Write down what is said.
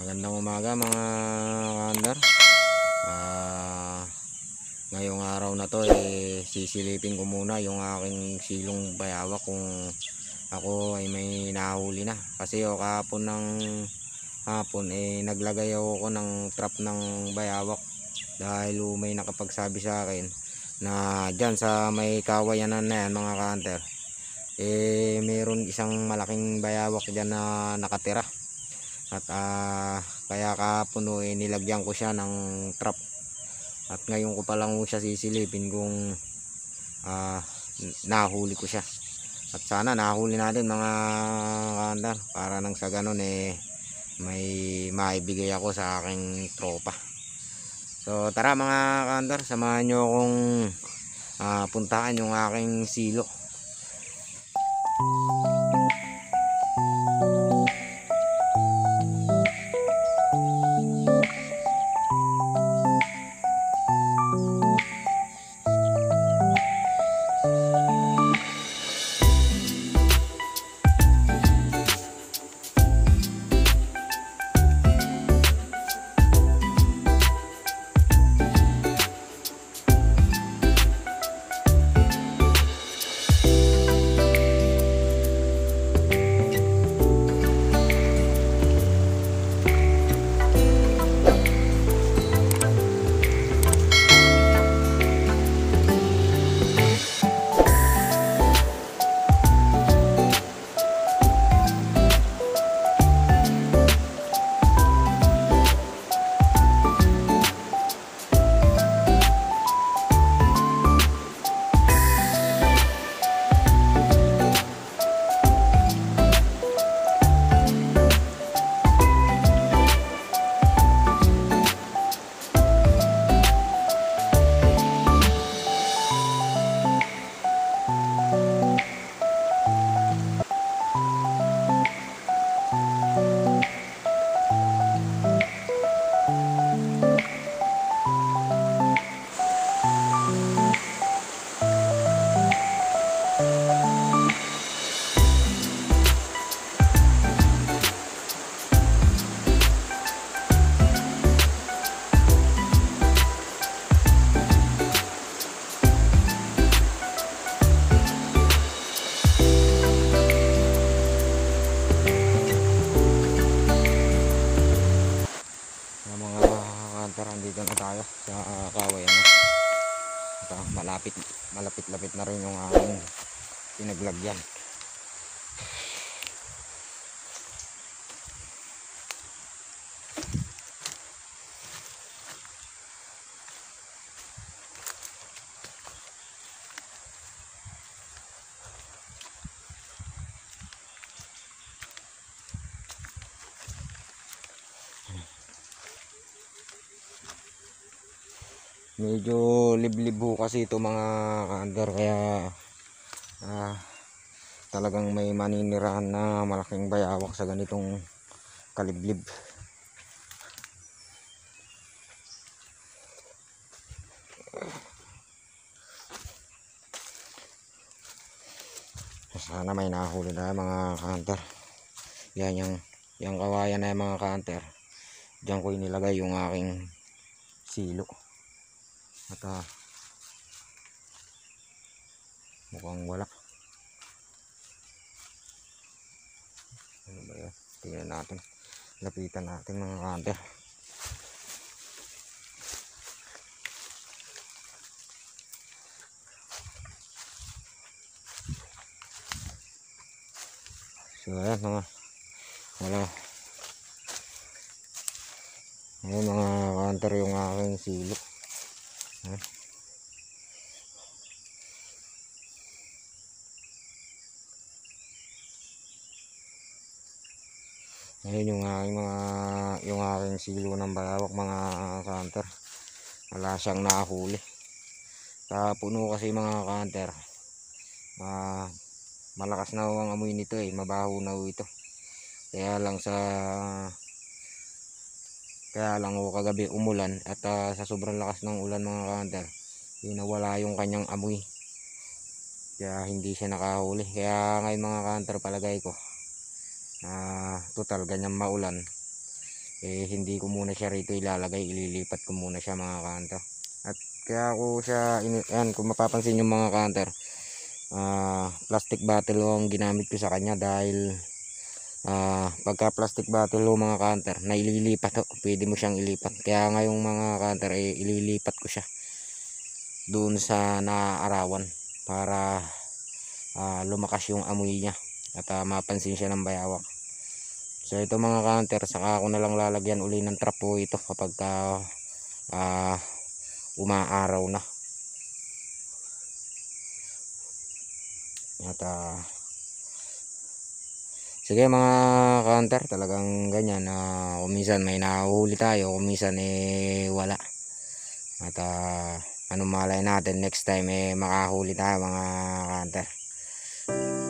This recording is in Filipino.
Magandang umaga mga ka-under. Ngayong araw na to sisilipin ko muna yung aking silong bayawak kung ako ay may nahuli na. Kasi kahapon ng hapon naglagay ako ng trap ng bayawak dahil may nakapagsabi sa akin na dyan sa may kawayanan na yan mga ka-under, mayroon isang malaking bayawak dyan na nakatira. At kaya kahapon nilagyan ko siya ng trap. At ngayon ko pa lang siya sisilipin kung nahuli ko siya. At sana nahuli natin mga kaandar, para nang sa ganun may maibigay ako sa aking tropa. So tara mga kaandar, samahan nyo akong puntahan yung aking silo. Dito na tayo sa kawayan. Malapit na rin yung aking pinaglagyan. Medyo liblib ho kasi ito mga ka-under, kaya talagang may maninirahan na malaking bayawak sa ganitong kaliblib. Sana may nahuli na mga ka-under. Yan yung kawayan na mga ka-under. Diyan ko inilagay yung aking silo. At mukhang wala. Ano ba yan? Tingnan natin. Lapitan natin mga ka-under. So ayan wala. Ayan mga ka-under yung aking silo. Ngayon yung aking silo ng bayawak mga ka-hunter, wala siyang nahuli. Puno kasi mga ka-hunter, malakas na ang amoy nito mabaho na ito. Kaya lang kagabi umulan at sa sobrang lakas ng ulan mga ka-hunter, nawala yung kanyang amoy. Kaya hindi siya nakahuli. Kaya ngayon mga ka-hunter, palagay ko total ganyan maulan, hindi ko muna siya rito ilalagay, ililipat ko muna siya mga ka-hunter. At kaya ako siya yan, kung mapapansin yung mga ka-hunter, plastic bottle ang ginamit ko sa kanya dahil pagka plastic bottle mga ka-hunter na ililipat, pwede mo siyang ilipat. Kaya ngayong mga ka-hunter ililipat ko siya doon sa naaarawan para lumakas yung amoy niya at mapansin siya ng bayawak. So ito mga ka-hunter, saka ako na lang lalagyan uli ng trapo ito kapag umaaraw na. At sige mga ka-hunter, talagang ganyan, kung minsan may nahuhuli tayo, kung minsan wala. At anong malay natin next time makahuli tayo mga ka-hunter.